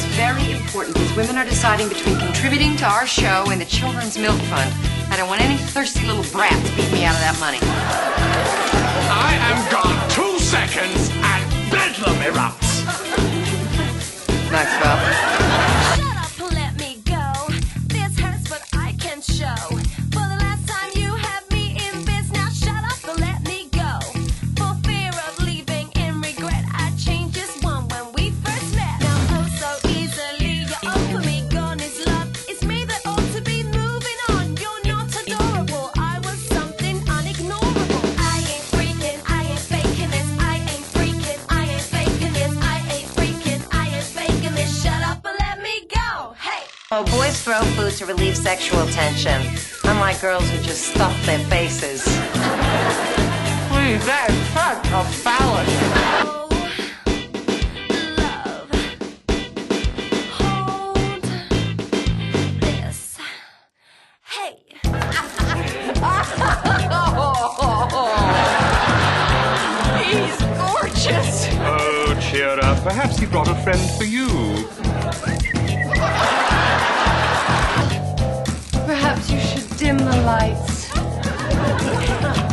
very important because women are deciding between contributing to our show and the Children's Milk Fund. I don't want any thirsty little brats beat me out of that money. I am gone 2 seconds and bedlam erupts. Nice, Bob. Shut up and let me go. This hurts, but I can show. For the last time you have me in this, now shut up and let me go. For fear of leaving in regret, I changed just one when we first met. Now oh so easily, you're over me, gone is love. It's me that ought to be moving on. You're not adorable, I was something unignorable. I ain't freaking, I ain't faking this. I ain't freaking, I ain't faking this. I ain't freaking, I ain't faking this. Shut up and let me go. Hey! Oh, boys throw food to relieve sexual tension, unlike girls who just stuff their faces. Please, that is such a fallacy. Oh, love, hold this. Hey! He's gorgeous. Oh, cheer up. Perhaps he brought a friend for you. Perhaps you should dim the lights.